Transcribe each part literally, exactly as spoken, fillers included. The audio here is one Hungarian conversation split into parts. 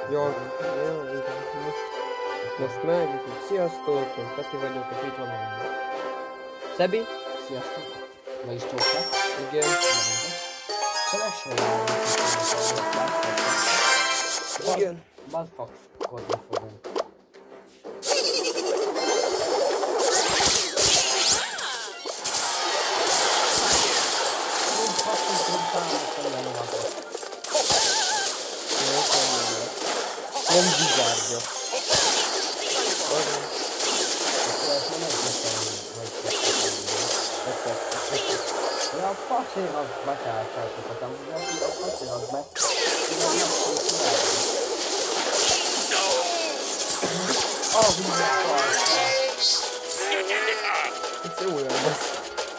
Jó, jó, igen. Most megy, úgyhogy sziasztok, én Peti vagyok, és itt van a Szebi. Sziasztok. Meg is csóknak. Igen. Keresve jár, hogy Igen. Badfaxkodni fogunk. Úgy faxunk, hogy támasztani a lovagot. Nem zizárja. Akkor ezt nem megmondani, hogy fektetni. Ja, a faszér az becsárcsátokat, amúgy a faszér az meg... Ah, minden fasztál! Ez jó olyan lesz.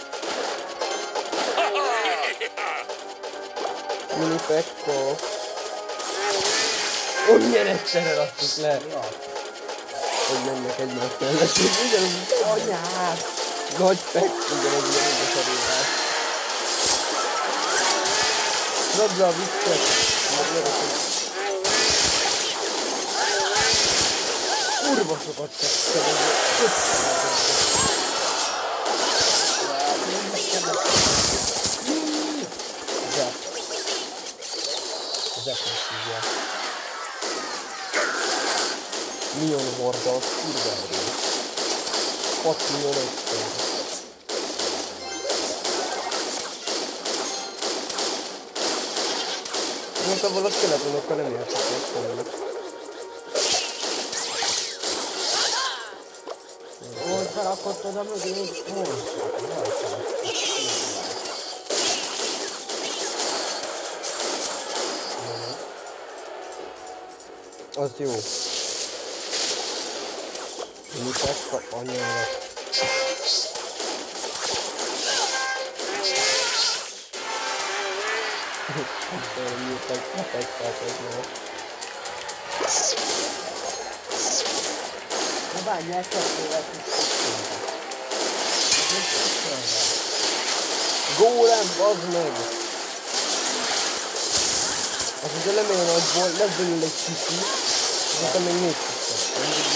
Mini Pekko. Ó, milyen egyszerre raktuk le. Ja. Hogy mennek egymás mellett. Ugyanúgy anyát. Nagy Pekko, ugyanúgy ilyen a szarulás. Rakd le a viccet. Kurva sokat tettem. Zep. Zepnek hívják. Million horda, az kurva erő. hat millió egyszer. Most abban a skeletonokkal nem értették semmit. Hogy felakadtad a mögé, most. Az jó. Mi Pekka anyának. Mi Pekka, Pekkát ez már. Na bánják kettővel is. Gólem, bazd meg! Az az elején nagyból lesz belőle egy kicsi, és aztán még négy kicsit.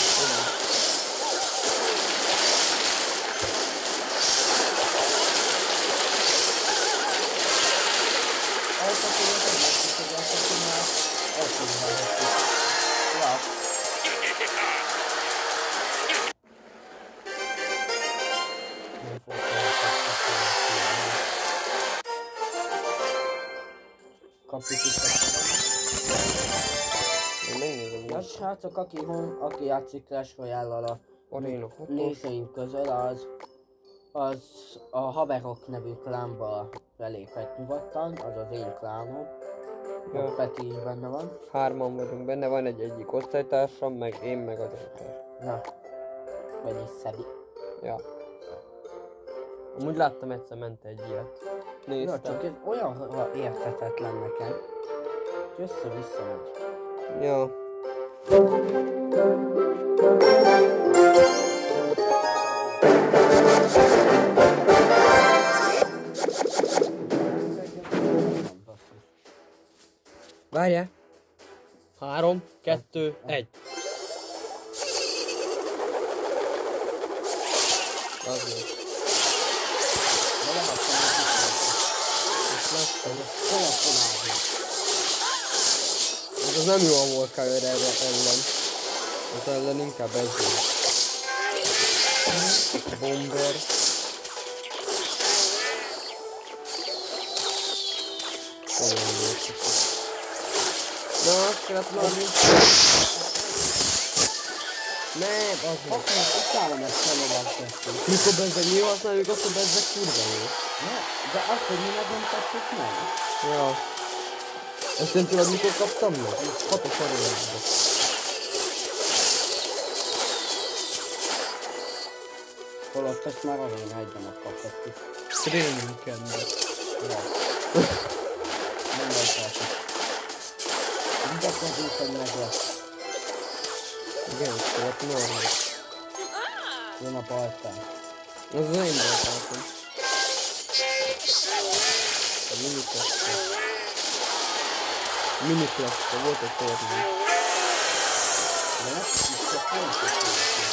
Én megnézem, A hogy srácok, aki, hon, aki játszik Clash Royale-al a Aréna hatos. nézőink közül, az, az a Haverok nevű klánba belépett nyugodtan, az az én klánom. Ja. A Peti is benne van. Hárman vagyunk benne, van egy egyik osztálytársam, meg én, meg az Éter. Na, vagyis Szebi. Ja. Amúgy láttam egyszer ment egy ilyet. Ja, Néztem. csak ez olyan érthetetlen nekem, hogy össze-vissza megy. Ja. Várjál! Három, kettő, egy. Az meg. Most láttam. Ez az nem jó a Walker erre ellen. Az ellen inkább ez jó. Bomber. Olyan jó. Na, azt kellett lenni. Ne, az meg. Azt utálom ezt a lovagtettét. Mikor bezzeg mi használjuk, akkor bezzeg kurva jó. Ne, de azt, hogy mi meg nem tettük meg. Ja. Ezt én tudod mikor kaptam meg? Hatos arénában. Holott ezt már aréna egyben megkaphatjuk. Training camp-be. Ja. Nem lejteltek. Vigyázzunk, hogy meg lesz. Igen, szóval normális. Jön a baltán. Az az én baltásom. A mini plexka. Mini plexka, volt egy tornán. De nem is csak nem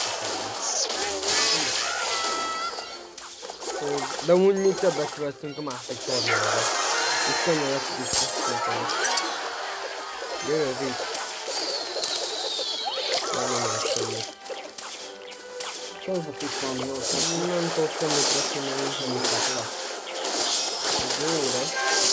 De úgy mi többet követtünk a másik tornára. És könnyedet is tesztünk. Jöjj az itt. Már nem lesz semmit. Szóval itt van jó, Nem tudok semmit rakni, mert én semmit rakni. Ez jó, de?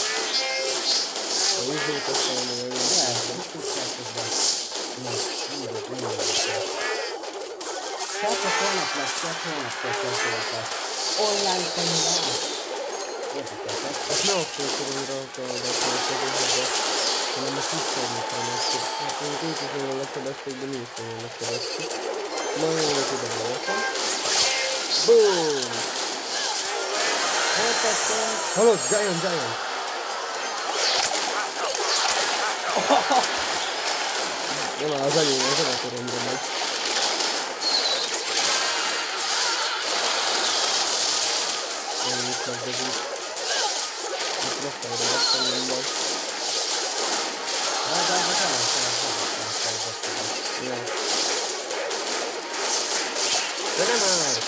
A vízót azt mondom, hogy én nem tudják be. Nem, mindig, mindig. Srácok, holnap lesz, csak holnap kezdődőket. Online tanulás. Érdekeltek? ezt ne azt tudom rajta, hanem a tisztelmekre megszok. Hát mondjuk ők is olyan leszedezték, de mi is olyan leszedezték. Nagyon jól ide voltam. Boom! Hallod, Giant, Giant! Nem áll az enyém, az emetoromra megy. Nagyon itt megdezünk. Itt raktára vettem minden. Hát, de ez nem lesz, Ja. De nem áll!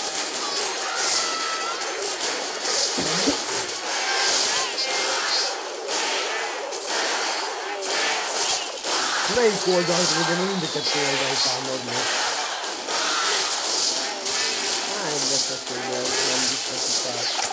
Melyik oldalt vagy, de mind a kettő oldalt támad meg. Hány beszélségben nem biztos át.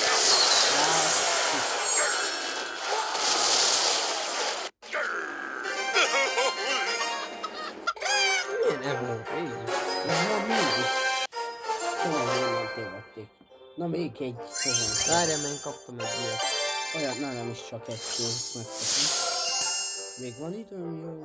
Milyen evolót, így? Na, mindig. Szóval jól tévedték. Na, még egy szóval. Várjál, mert én kaptam egy ilyet. Olyan, na nem is csak egy szó. Megkapom. Még van időm, jó?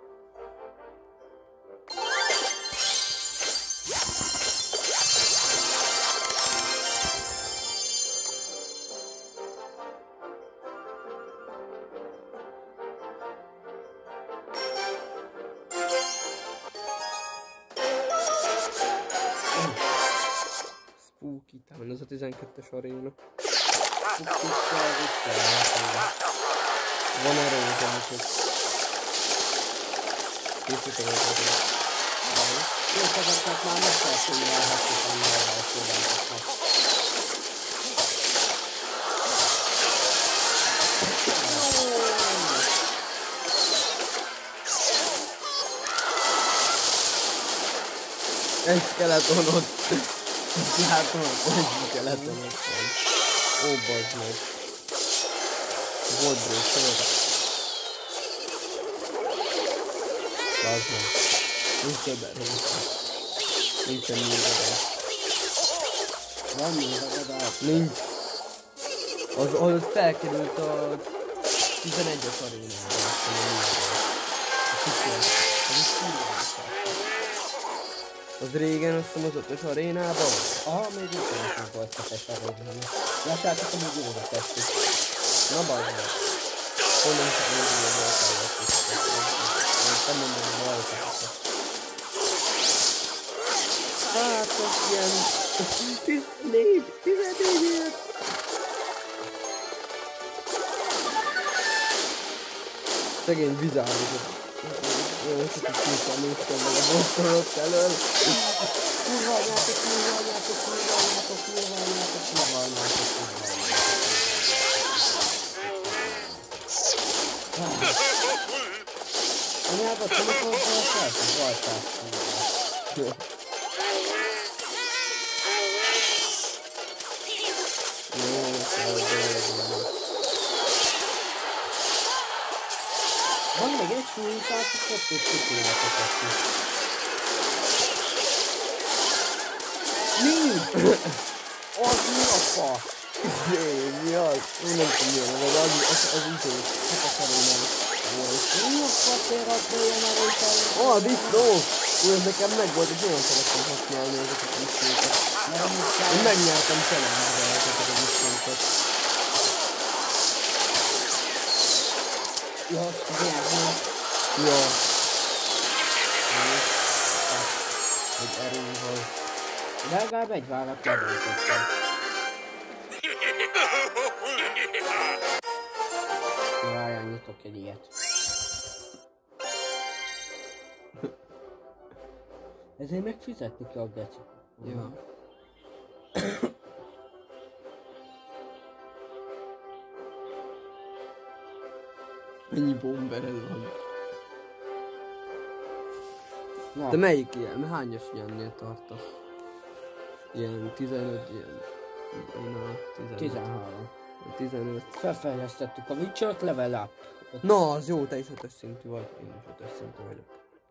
Spooky Town, ez a tizenkettes aréna. Van erre is, amikor készítek az aréna. Készítettek már most el, hogy elhagytuk a nyelvvel szóláltatnak. Egy skeleton ott. Ezt látom, egy skeleton ott van. Ó, bazd meg. Volt bro, szóval. Bazd meg. Nincs többen róla. Nincsen műveged. Van műveged át? Nincs. Az, az felkerült a tizenegyes arénába. Aztán a műveged. A kicsit. Az is kurva. Az régen azt hiszem az ötös arénában? Aha, még itt nem volt hetes arénában. Lássátok, hogy még jóra tesztük. Na bazd meg. Honnan csak még jó voltál lesz. Nem mondom, hogy voltál. Hát, az ilyen... tizennégy, tizennégy élet. Szegény vizározó. Olyan kicsit szűkkel néztem meg a bottorot elől. Kurvaljátok, kurvaljátok, kurvaljátok, kurvaljátok, kurvaljátok, kurvaljátok. Anyába, amikor voltál? Voltál. Jó. Van még egy súlyítás, és kettőt kikülletek ezt is. Mi? Az mi a fasz? Jé, mi az? Én nem tudom milyen, az az, az, az izé, hát a szarulán volt. Mi a faszért ad be ilyen erősen? Ó, a disznó! Úgy, ez nekem megvolt, és olyan szerettem használni ezeket a disznéket. Én megnyertem challenge-re ezeket a disznéket. Ja, gyermek. Ja. Egy erőval. Legalább egy várat lebőtöttem. Várjál, nyitok egy ilyet. Ezért meg fizetni kell a geci. Ja. Mennyi bombered van? Na, De melyik ilyen? Hányas ilyennél tartasz? Ilyen tizenöt, ilyen... Én a tizenöt. tizenhárom. A tizenöt. Felfejlesztettük a Witcher-t, level up. Na, az jó, te is ötös szintű vagy. Én is ötös szintű vagyok.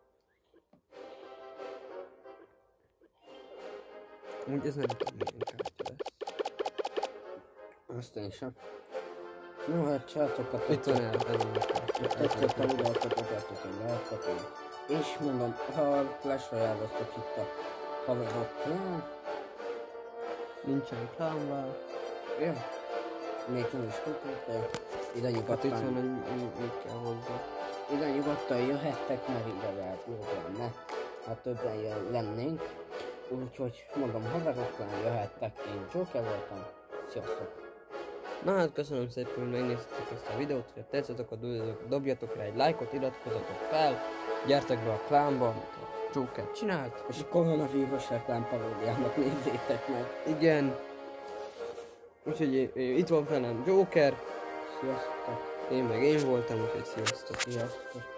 Úgy ez nem tudom milyen kártya lesz. Azt én sem. No, hát csátokat. Itt van el, ez az a kártya. Tetszett a udalkat, akartok én lehetkatom. És mondom, ha Clash Royale-oztok itt a haveroknál. Nincsen klánvál. Ja. Még nem is tudtuk, de ide Hát itt van, nyugodtan, hogy mi, mi kell hozzá. ide nyugodtan jöhettek, mert ide lehet jó lenne. Hát többen jön lennénk. Úgyhogy mondom, haveroknál jöhettek, én Joker voltam. Sziasztok! Na hát köszönöm szépen, hogy megnéztetek ezt a videót, ha tetszett, akkor dobjatok rá egy lájkot, iratkozzatok fel, gyertek be a klánba, amit a Joker csinált. És a koronavírus reklám paródiának nézzétek meg. Igen. Úgyhogy itt van velem Joker, Sziasztok! én meg én voltam, úgyhogy sziasztok. Sziasztok!